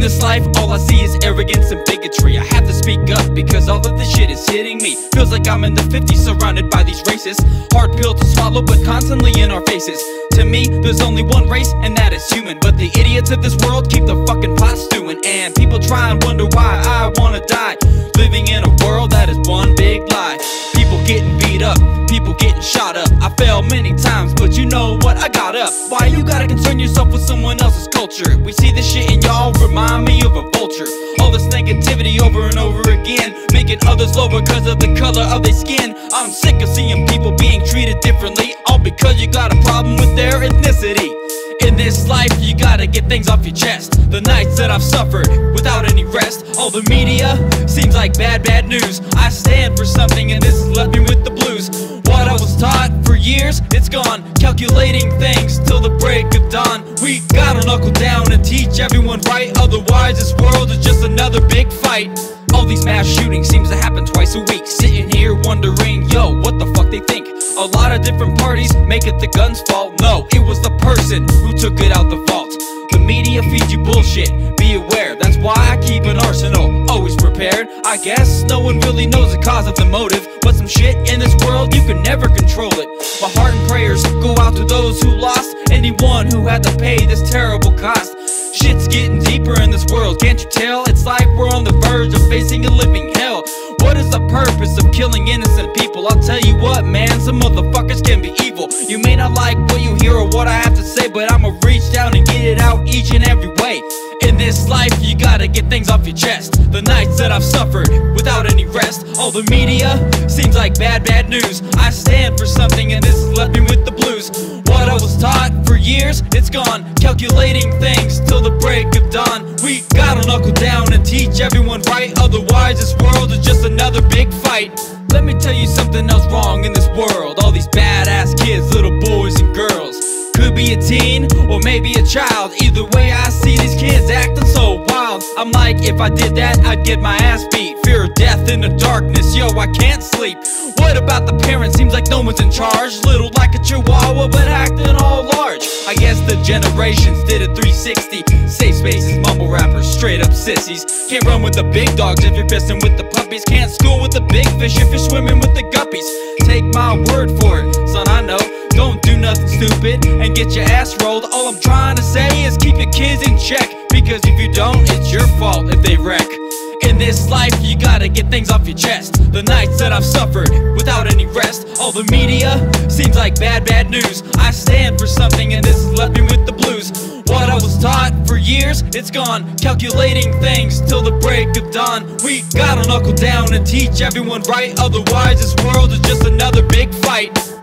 this life, all I see is arrogance and bigotry. I have to speak up because all of this shit is hitting me. Feels like I'm in the 50s surrounded by these racists. Hard pill to swallow but constantly in our faces. To me, there's only one race and that is human. But the idiots of this world keep the fucking pot stewing. And people try and wonder why I wanna die, living in a world that is one big lie. People getting beat up, people getting shot up. I fell many times, but you know what, I got up. Why you gotta concern yourself with someone else's culture? We see this shit and y'all remind me of a vulture. All this negativity over and over again, making others lower cause of the color of their skin. I'm sick of seeing people being treated differently, all because you got a problem with their ethnicity. In this life, you gotta get things off your chest. The nights that I've suffered without any rest. All the media seems like bad news. I stand for something and this has left me with the blues. What I was taught for years, it's gone. Calculating things till the break of dawn. We gotta knuckle down and teach everyone right, otherwise this world is just another big fight. All these mass shootings seems to happen twice a week. Sitting here wondering, yo, what the fuck they think? A lot of different parties make it the gun's fault. No, it was the person who took it out the vault. The media feeds you bullshit, be aware. That's why I keep an arsenal, always prepared. I guess no one really knows the cause of the motive, but some shit in this world, you can never control it. My heart and prayers go out to those who lost, anyone who had to pay this terrible cost. Shit's getting deeper in this world, can't you tell? It's like we're on the verge of facing a living hell. What is the purpose of killing innocent people? I'll tell you what, man, some motherfuckers can be evil. You may not like what you hear or what I have to say, but I'ma reach down and get it out each and every way. In this life, you gotta get things off your chest. The nights that I've suffered without any rest. All the media seems like bad news. I stand for something and this has left me with the blues. What I was taught for years, it's gone. Calculating things till the break of dawn. We gotta knuckle down and teach everyone right, otherwise this world is just another big fight. Let me tell you something else wrong in this world. All these badass kids, little boys and girls. Could be a teen or maybe a child. Either way, I see these kids acting so wild. I'm like, if I did that, I'd get my ass beat. Fear of death in the darkness, yo, I can't sleep. What about the parents? Seems like no one's in charge. Little like a chihuahua, but acting all large. I guess the generations did a 360. Safe spaces, mumble rappers, straight up sissies. Can't run with the big dogs if you're pissing with the puppies. Can't school with the big fish if you're swimming with the guppies. Take my word for it, son, I know. Don't do nothing stupid and get your ass rolled. All I'm trying to say is keep your kids in check, because if you don't, it's your fault if they wreck. In this life, you gotta get things off your chest. The nights that I've suffered without any rest. All the media seems like bad news. I stand for something and this has left me with the blues. What I was taught for years, it's gone. Calculating things till the break of dawn. We gotta knuckle down and teach everyone right, otherwise this world is just another big fight.